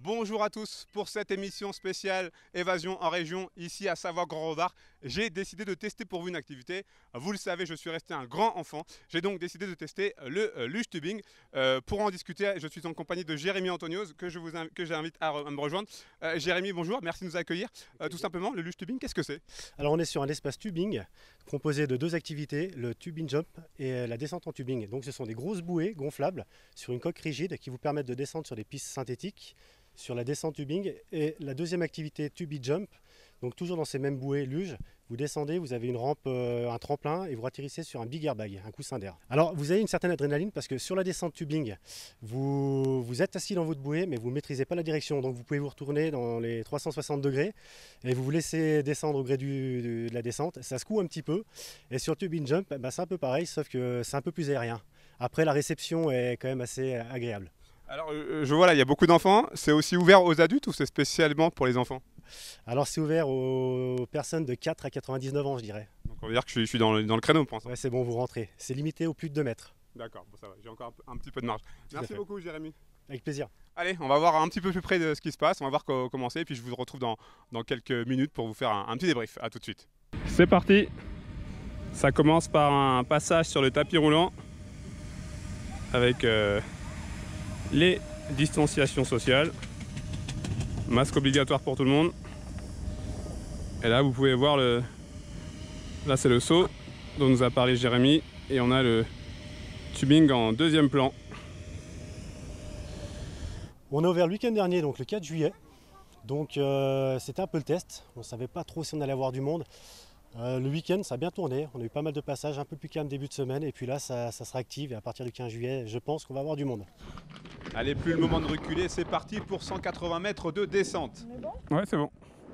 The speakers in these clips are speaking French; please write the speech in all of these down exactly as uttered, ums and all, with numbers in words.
Bonjour à tous, pour cette émission spéciale Évasion en région ici à Savoie-Grand-Rodard, j'ai décidé de tester pour vous une activité. Vous le savez, je suis resté un grand enfant, j'ai donc décidé de tester le euh, luge tubing. Euh, pour en discuter, je suis en compagnie de Jérémy Antonios que je vous que j'invite à, à me rejoindre. Euh, Jérémy, bonjour, merci de nous accueillir. Euh, tout simplement, le luge tubing, qu'est-ce que c'est? Alors on est sur un espace tubing composé de deux activités, le tubing jump et la descente en tubing. Donc ce sont des grosses bouées gonflables sur une coque rigide qui vous permettent de descendre sur des pistes synthétiques, sur la descente tubing. Et la deuxième activité, tubing jump, donc toujours dans ces mêmes bouées luge, vous descendez, vous avez une rampe, euh, un tremplin et vous atterrissez sur un big airbag, un coussin d'air. Alors vous avez une certaine adrénaline parce que sur la descente tubing, vous, vous êtes assis dans votre bouée mais vous ne maîtrisez pas la direction, donc vous pouvez vous retourner dans les trois cent soixante degrés et vous vous laissez descendre au gré du, du, de la descente. Ça secoue un petit peu et sur tubing jump, bah, c'est un peu pareil sauf que c'est un peu plus aérien. Après la réception est quand même assez agréable. Alors euh, je vois là, il y a beaucoup d'enfants, c'est aussi ouvert aux adultes ou c'est spécialement pour les enfants? Alors c'est ouvert aux personnes de quatre à quatre-vingt-dix-neuf ans, je dirais. Donc on va dire que je suis, je suis dans, le, dans le créneau pour l'instant. Ouais, c'est bon, vous rentrez. C'est limité au plus de deux mètres. D'accord, bon, ça va, j'ai encore un, un petit peu de marge. Tout Merci beaucoup Jérémy. Avec plaisir. Allez, on va voir un petit peu plus près de ce qui se passe, on va voir co comment c'est et puis je vous retrouve dans, dans quelques minutes pour vous faire un, un petit débrief. A tout de suite. C'est parti. Ça commence par un passage sur le tapis roulant avec euh, les distanciations sociales. Masque obligatoire pour tout le monde. Et là vous pouvez voir le... Là c'est le saut dont nous a parlé Jérémy. Et on a le tubing en deuxième plan. On a ouvert le week-end dernier, donc le quatre juillet. Donc euh, c'était un peu le test. On ne savait pas trop si on allait avoir du monde. Euh, le week-end ça a bien tourné. On a eu pas mal de passages, un peu plus calme début de semaine. Et puis là ça, ça se réactive. Et à partir du quinze juillet, je pense qu'on va avoir du monde. Allez, plus le moment de reculer, c'est parti pour cent quatre-vingts mètres de descente. On est bon ? Ouais, c'est bon.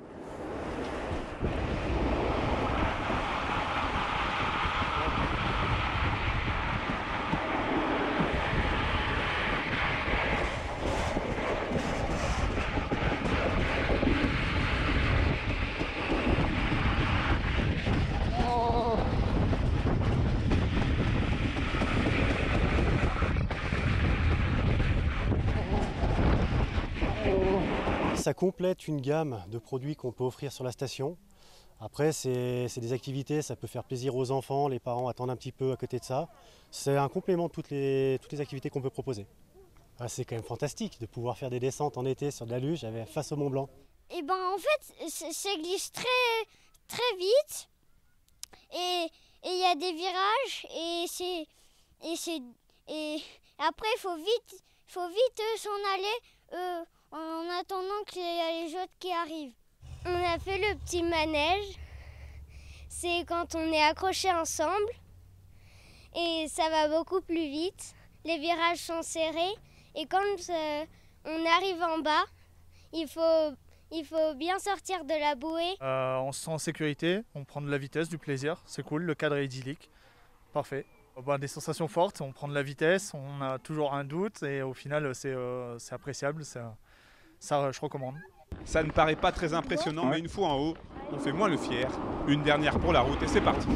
Ça complète une gamme de produits qu'on peut offrir sur la station. Après, c'est des activités, ça peut faire plaisir aux enfants, les parents attendent un petit peu à côté de ça. C'est un complément de toutes les, toutes les activités qu'on peut proposer. Ah, c'est quand même fantastique de pouvoir faire des descentes en été sur de la luge face au Mont Blanc. Et ben en fait, ça glisse très, très vite et il y a des virages et c'est et c'est et après il faut vite, faut vite s'en aller euh, en attendant qu'il y ait les autres qui arrivent. On a fait le petit manège, c'est quand on est accrochés ensemble et ça va beaucoup plus vite. Les virages sont serrés et quand euh, on arrive en bas, il faut, il faut bien sortir de la bouée. Euh, on se sent en sécurité, on prend de la vitesse, du plaisir, c'est cool, le cadre est idyllique, parfait. Bah, des sensations fortes, on prend de la vitesse, on a toujours un doute et au final c'est euh, appréciable, ça, ça je recommande. Ça ne paraît pas très impressionnant, ouais. Mais une fois en haut, on fait moins le fier. Une dernière pour la route et c'est parti.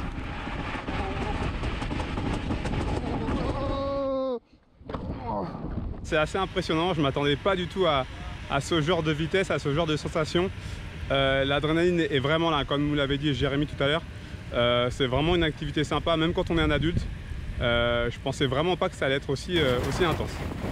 C'est assez impressionnant, je ne m'attendais pas du tout à, à ce genre de vitesse, à ce genre de sensation. Euh, L'adrénaline est vraiment là, comme vous l'avez dit Jérémy tout à l'heure. Euh, c'est vraiment une activité sympa, même quand on est un adulte. Euh, je pensais vraiment pas que ça allait être aussi, euh, aussi intense.